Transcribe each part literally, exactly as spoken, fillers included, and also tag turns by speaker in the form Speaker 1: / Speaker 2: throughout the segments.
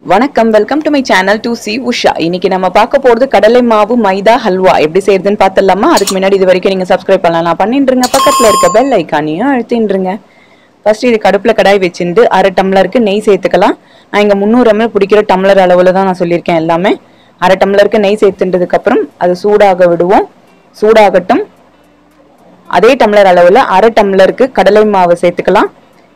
Speaker 1: வணக்கம் welcome to my channel டு சி உஷா. இன்னைக்கு நம்ம பார்க்க போறது கடலை மாவு மைதா ஹல்வா எப்படி செய்யறதுன்னு பார்த்தலாமா? அதுக்கு முன்னாடி இது வரைக்கும் நீங்க சப்ஸ்கிரைப் பண்ணலாம் பண்ணிட்டுருங்க. பக்கத்துல இருக்க பெல் ஐக்கானையும் அழுத்திட்டுருங்க. ஃபர்ஸ்ட் இது கடுப்புல கடாய் வச்சுட்டு அரை டம்ளருக்கு நெய் சேர்த்துக்கலாம். நான் இங்க முந்நூறு எம்எல் பிடிக்கிற டம்ளர் அளவுல தான் நான் சொல்லியிருக்கேன் எல்லாமே. அரை டம்ளருக்கு நெய் சேர்த்துட்டதுக்கு அப்புறம் அது சூடாக விடுவோம். சூடாகட்டும். அதே டம்ளர் அளவுல அரை டம்ளருக்கு கடலை மாவு சேர்த்துக்கலாம்.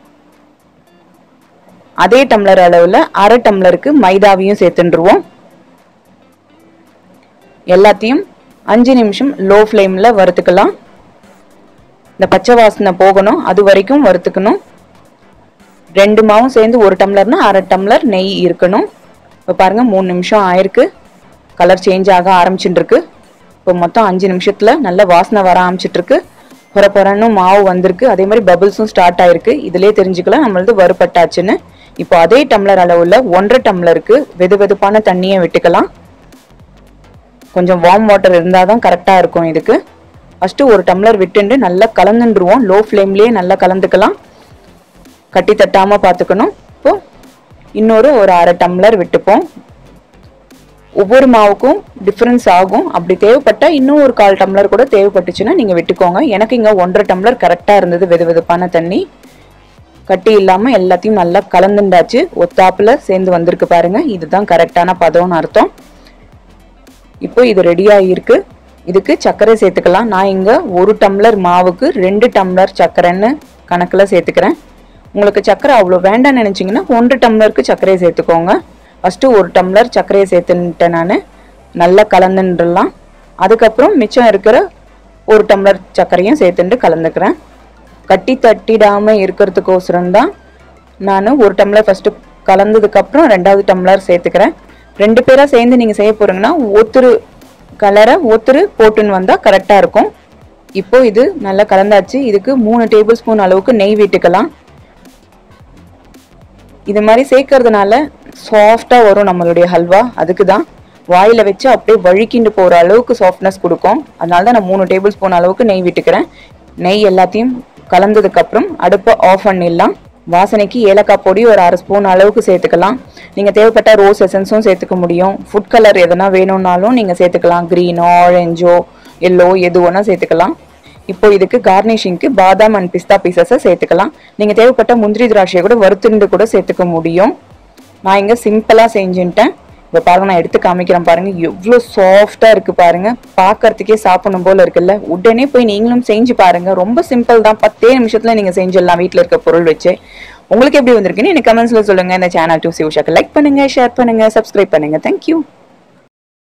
Speaker 1: அதே டம்ளர் அளவுல அரை டம்ளருக்கு மைதாவையும் சேர்த்துருவோம். எல்லாத்தையும் அஞ்சு நிமிஷம் லோ ஃப்ளேம்ல வறுத்துக்கலாம். இந்த பச்சை வாசனை போகணும், அது வரைக்கும் வறுத்துக்கணும். ரெண்டு மாவும் சேர்ந்து ஒரு டம்ளர்னா அரை டம்ளர் நெய் இருக்கணும். இப்போ பாருங்க மூணு நிமிஷம் ஆயிருக்கு. கலர் சேஞ்ச் ஆக ஆரம்பிச்சுட்டு இருக்கு. இப்போ மொத்தம் அஞ்சு நிமிஷத்துல நல்ல வாசனை வர ஆரம்பிச்சிட்டு இருக்கு. பொற பொறன்னு மாவு வந்திருக்கு. அதே மாதிரி பபிள்ஸும் ஸ்டார்ட் ஆயிருக்கு. இதுலயே தெரிஞ்சுக்கலாம் நம்மளது வறுபட்டாச்சுன்னு. இப்போ அதே டம்ளர் அளவுல ஒன்றரை டம்ளருக்கு வெது வெதுப்பான தண்ணியை விட்டுக்கலாம். கொஞ்சம் வார்ம் வாட்டர் இருந்தாதான் கரெக்டா இருக்கும் இதுக்கு. ஃபர்ஸ்ட் ஒரு டம்ளர் விட்டுண்டு நல்லா கலந்துருவோம். லோ ஃப்ளேம்லயே நல்லா கலந்துக்கலாம். கட்டி தட்டாம பாத்துக்கணும். இப்போ இன்னொரு ஒரு அரை டம்ளர் விட்டுப்போம். ஒவ்வொரு மாவுக்கும் டிஃபரன்ஸ் ஆகும். அப்படி தேவைப்பட்டா இன்னும் ஒரு கால் டம்ளர் கூட தேவைப்பட்டுச்சுன்னா நீங்க விட்டுக்கோங்க. எனக்கு இங்க ஒன்றரை டம்ளர் கரெக்டா இருந்தது வெது வெதுப்பான தண்ணி. கட்டி இல்லாம எல்லாத்தையும் நல்லா கலந்துண்டாச்சு. ஒத்தாப்புல சேர்ந்து வந்திருக்கு பாருங்க. இதுதான் கரெக்டான பதம்னு அர்த்தம். இப்போ இது ரெடியா இருக்கு. இதுக்கு சர்க்கரை சேர்த்துக்கலாம். நான் இங்க ஒரு டம்ளர் மாவுக்கு ரெண்டு டம்ளர் சர்க்கரைன்னு கணக்குல சேர்த்துக்கிறேன். உங்களுக்கு சர்க்கரை அவ்வளோ வேண்டாம்னு நினைச்சீங்கன்னா ஒன்று டம்ளருக்கு சர்க்கரையை சேர்த்துக்கோங்க. ஃபர்ஸ்ட் ஒரு டம்ளர் சர்க்கரையை சேர்த்துட்டேன் நான். நல்லா கலந்துடலாம். அதுக்கப்புறம் மிச்சம் இருக்கிற ஒரு டம்ளர் சர்க்கரையும் சேர்த்துட்டு கலந்துக்கிறேன். கட்டி தட்டிடாம இருக்கிறதுக்கோசரம் தான் நான் ஒரு டம்ளர் ஃபர்ஸ்ட் கலந்ததுக்கு அப்புறம் ரெண்டாவது டம்ளர் சேர்த்துக்கிறேன். ரெண்டு பேரா சேர்ந்து நீங்க செய்ய போறீங்கன்னா ஒத்துரு கலரை ஒத்துரு போட்டுன்னு வந்தா கரெக்டா இருக்கும். இப்போ இது நல்லா கலந்தாச்சு. இதுக்கு மூணு டேபிள் ஸ்பூன் அளவுக்கு நெய் விட்டுக்கலாம். இது மாதிரி சேர்க்கறதுனால சாஃப்டா வரும் நம்மளுடைய ஹல்வா. அதுக்கு தான் வாயில வச்சு அப்படியே வழுக்கிண்டு போற அளவுக்கு சாஃப்ட்னஸ் கொடுக்கும். அதனால தான் நான் மூணு டேபிள் ஸ்பூன் அளவுக்கு நெய் விட்டுக்கிறேன். நெய் எல்லாத்தையும் கலந்ததுக்கு அப்புறம் அடுப்பை ஆஃப் பண்ணிடலாம். வாசனைக்கு ஏலக்காய் பொடி ஒரு அரை ஸ்பூன் அளவுக்கு சேர்த்துக்கலாம். நீங்க தேவைப்பட்ட ரோஸ் எசன்ஸும் சேர்த்துக்க முடியும். ஃபுட் கலர் எதனா வேணும்னாலும் நீங்க சேர்த்துக்கலாம். கிரீனோ ஆரஞ்சோ எல்லோ எது ஒன்றா சேர்த்துக்கலாம். இப்போ இதுக்கு கார்னிஷிங்க்கு பாதாம் அண்ட் பிஸ்தா பீசஸை சேர்த்துக்கலாம். நீங்க தேவைப்பட்ட முந்திரி திராட்சையை கூட வறுத்துண்டு கூட சேர்த்துக்க முடியும். நான் இங்க சிம்பிளா செஞ்சுட்டேன். இப்போ பாருங்க, நான் எடுத்து காமிக்கிறேன் பாருங்க. எவ்வளோ சாஃப்டா இருக்கு பாருங்க. பார்க்கறதுக்கே சாப்பிடணும் போல இருக்குல்ல. உடனே போய் நீங்களும் செஞ்சு பாருங்க. ரொம்ப சிம்பிள் தான். பத்தே நிமிஷத்துல நீங்க செஞ்சிடலாம் வீட்டில் இருக்க பொருள் வச்சு. உங்களுக்கு எப்படி வந்திருக்குன்னு எனக்கு கமெண்ட்ஸ்ல சொல்லுங்க. இந்த சேனல் டு சி உஷாக்கு லைக் பண்ணுங்க, ஷேர் பண்ணுங்க, சப்ஸ்கிரைப் பண்ணுங்க. தேங்க்யூ.